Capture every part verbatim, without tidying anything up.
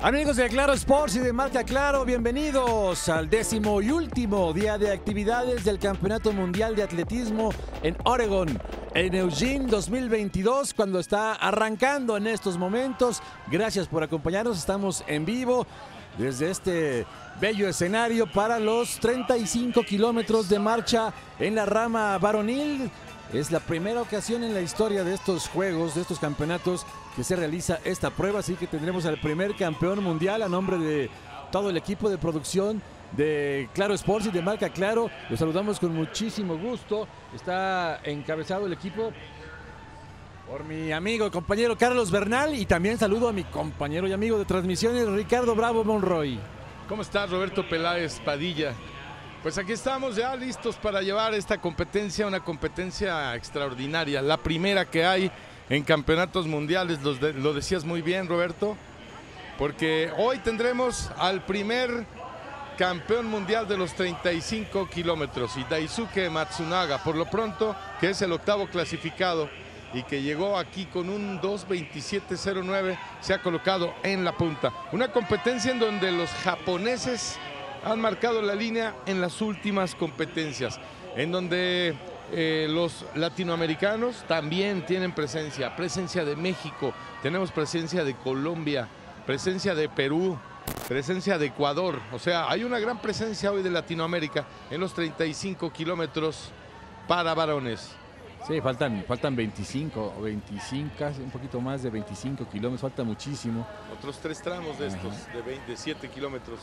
Amigos de Claro Sports y de Marca Claro, bienvenidos al décimo y último día de actividades del Campeonato Mundial de Atletismo en Oregon, en Eugene dos mil veintidós, cuando está arrancando en estos momentos. Gracias por acompañarnos, estamos en vivo desde este bello escenario para los treinta y cinco kilómetros de marcha en la rama varonil. Es la primera ocasión en la historia de estos juegos, de estos campeonatos, que se realiza esta prueba, así que tendremos al primer campeón mundial a nombre de todo el equipo de producción de Claro Sports y de Marca Claro. Los saludamos con muchísimo gusto. Está encabezado el equipo por mi amigo y compañero Carlos Bernal, y también saludo a mi compañero y amigo de transmisiones Ricardo Bravo Monroy. ¿Cómo estás, Roberto Peláez Padilla? Pues aquí estamos ya listos para llevar esta competencia, una competencia extraordinaria, la primera que hay en campeonatos mundiales, lo, de, lo decías muy bien, Roberto, porque hoy tendremos al primer campeón mundial de los treinta y cinco kilómetros, y Daisuke Matsunaga, por lo pronto, que es el octavo clasificado y que llegó aquí con un dos veintisiete cero nueve, se ha colocado en la punta. Una competencia en donde los japoneses han marcado la línea en las últimas competencias, en donde eh, los latinoamericanos también tienen presencia, presencia de México, tenemos presencia de Colombia, presencia de Perú, presencia de Ecuador. O sea, hay una gran presencia hoy de Latinoamérica en los treinta y cinco kilómetros para varones. Sí, faltan, faltan veinticinco o veinticinco, casi un poquito más de veinticinco kilómetros, falta muchísimo. Otros tres tramos de estos, Ajá. de veintisiete kilómetros.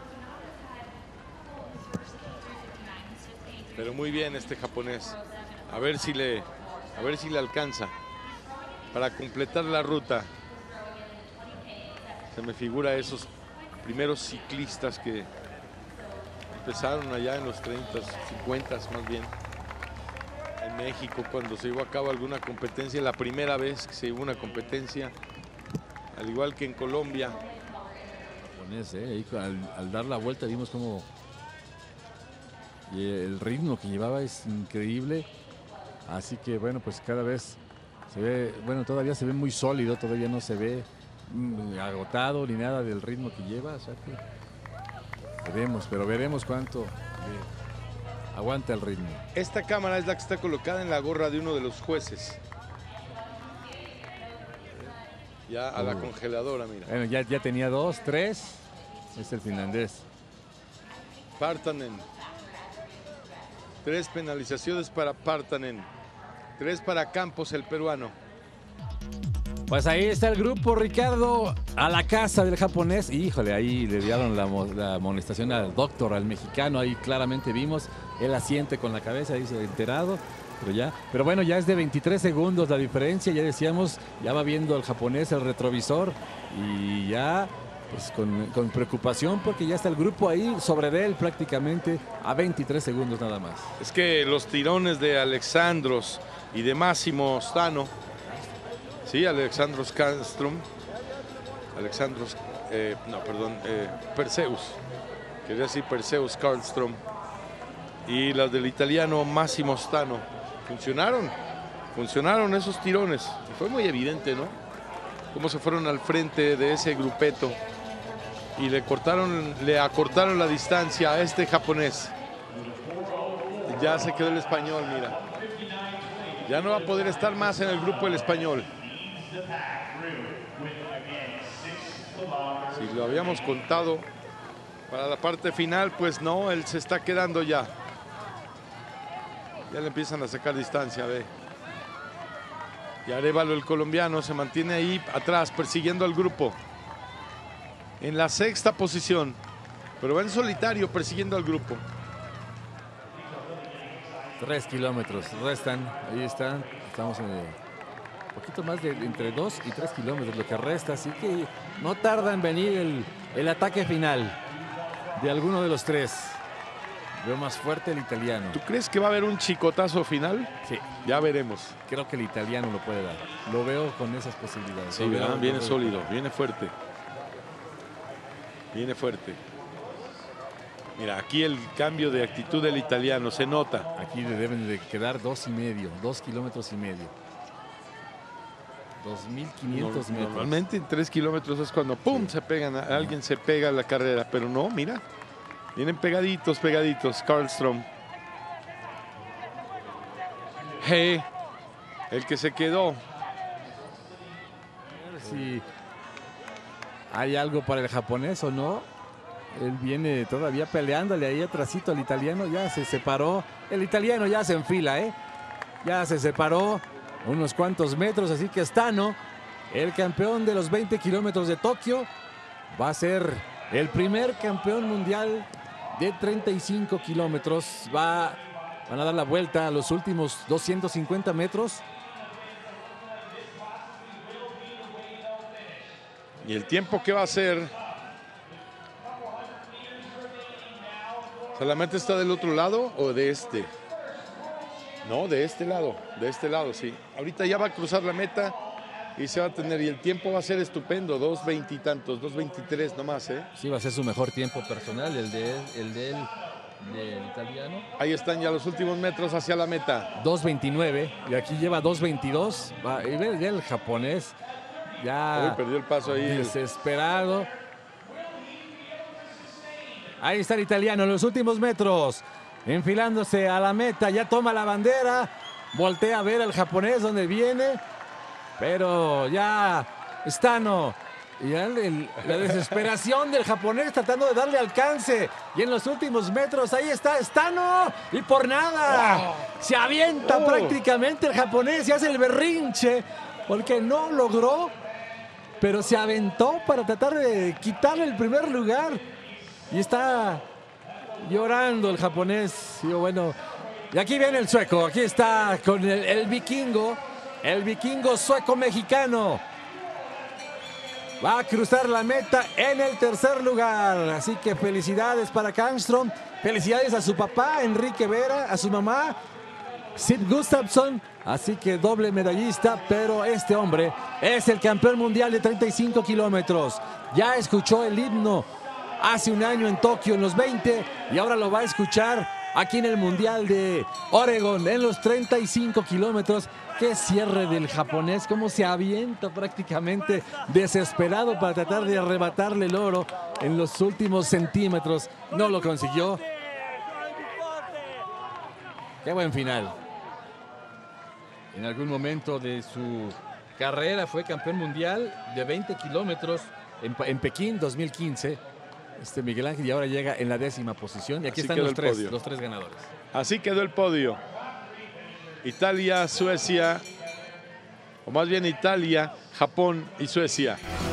Pero muy bien este japonés, a ver si le, a ver si le alcanza para completar la ruta. Se me figura esos primeros ciclistas que empezaron allá en los treinta, cincuenta más bien, en México, cuando se llevó a cabo alguna competencia, la primera vez que se llevó una competencia, al igual que en Colombia. Japonés, eh, ahí al, al dar la vuelta vimos como y el ritmo que llevaba es increíble, así que bueno, pues cada vez se ve, bueno, todavía se ve muy sólido, todavía no se ve mm, agotado ni nada del ritmo que lleva, o sea que veremos, pero veremos cuánto eh, aguanta el ritmo. Esta cámara es la que está colocada en la gorra de uno de los jueces, ya a la Uh. congeladora, mira. Bueno, ya, ya tenía dos, tres, es el finlandés. Partanen. Tres penalizaciones para Partanen. Tres para Campos, el peruano. Pues ahí está el grupo, Ricardo, a la casa del japonés. Híjole, ahí le dieron la, la amonestación al doctor, al mexicano. Ahí claramente vimos, él asiente con la cabeza, dice enterado. Pero ya, pero bueno, ya es de veintitrés segundos la diferencia. Ya decíamos, ya va viendo el japonés el retrovisor y ya pues con, con preocupación, porque ya está el grupo ahí sobre de él prácticamente a veintitrés segundos nada más. Es que los tirones de Alexandros y de Máximo Stano, sí, Alexandros Karlström, Alexandros, eh, no, perdón, eh, Perseus, quería decir Perseus Karlström, y las del italiano Máximo Stano, funcionaron, funcionaron esos tirones, y fue muy evidente, ¿no? Cómo se fueron al frente de ese grupeto y le cortaron, le acortaron la distancia a este japonés. Ya se quedó el español, mira. Ya no va a poder estar más en el grupo el español. Si lo habíamos contado para la parte final, pues no, él se está quedando ya. Ya le empiezan a sacar distancia, ve. Y Arévalo, el colombiano, se mantiene ahí atrás, persiguiendo al grupo. En la sexta posición, pero va en solitario persiguiendo al grupo. Tres kilómetros restan, ahí están, estamos en un poquito más de entre dos y tres kilómetros lo que resta, así que no tarda en venir el, el ataque final de alguno de los tres. Veo más fuerte el italiano. ¿Tú crees que va a haber un chicotazo final? Sí. Ya veremos. Creo que el italiano lo puede dar. Lo veo con esas posibilidades. Sí, Lo ¿verdad? veo, Viene lo veo. sólido, viene fuerte. Viene fuerte. Mira, aquí el cambio de actitud del italiano se nota. Aquí le deben de quedar dos y medio, dos kilómetros y medio. dos mil quinientos No, metros. Normalmente en tres kilómetros es cuando ¡pum! Sí. Se pegan, a, alguien se pega a la carrera, pero no, mira, vienen pegaditos, pegaditos, Karlström. Hey, el que se quedó. A ver si hay algo para el japonés o no. Él viene todavía peleándole ahí atrásito al italiano. Ya se separó. El italiano ya se enfila, ¿eh? Ya se separó unos cuantos metros. Así que Stano, el campeón de los veinte kilómetros de Tokio, va a ser el primer campeón mundial de treinta y cinco kilómetros. Va, van a dar la vuelta a los últimos doscientos cincuenta metros. ¿Y el tiempo qué va a hacer? ¿Solamente está del otro lado o de este? No, de este lado, de este lado, sí. Ahorita ya va a cruzar la meta y se va a tener, y el tiempo va a ser estupendo, dos veinte y tantos, dos veintitrés nomás, ¿eh? Sí, va a ser su mejor tiempo personal, el de él, el de él, del italiano. Ahí están ya los últimos metros hacia la meta. dos veintinueve y aquí lleva dos veintidós. Va, y ve, ve el japonés ya Uy, perdió el paso ahí. desesperado. Ahí está el italiano en los últimos metros, enfilándose a la meta, ya toma la bandera, voltea a ver al japonés donde viene, pero ya Stano, y ya el- el- la desesperación del japonés tratando de darle alcance, y en los últimos metros ahí está Stano, y por nada, se avienta Oh. prácticamente el japonés y hace el berrinche, porque no logró, pero se aventó para tratar de quitarle el primer lugar. Y está llorando el japonés. Y bueno, y aquí viene el sueco. Aquí está con el, el vikingo. El vikingo sueco-mexicano. Va a cruzar la meta en el tercer lugar. Así que felicidades para Karlström. Felicidades a su papá, Enrique Vera, a su mamá, Sid Gustafsson. Así que doble medallista, pero este hombre es el campeón mundial de treinta y cinco kilómetros. Ya escuchó el himno hace un año en Tokio en los veinte y ahora lo va a escuchar aquí en el Mundial de Oregon en los treinta y cinco kilómetros. Qué cierre del japonés, cómo se avienta prácticamente desesperado para tratar de arrebatarle el oro en los últimos centímetros. No lo consiguió. Qué buen final. En algún momento de su carrera fue campeón mundial de veinte kilómetros en, en Pekín dos mil quince. Este Miguel Ángel, y ahora llega en la décima posición. Y aquí Así están quedó los el tres, podio. los tres ganadores. Así quedó el podio. Italia, Suecia, o más bien Italia, Japón y Suecia.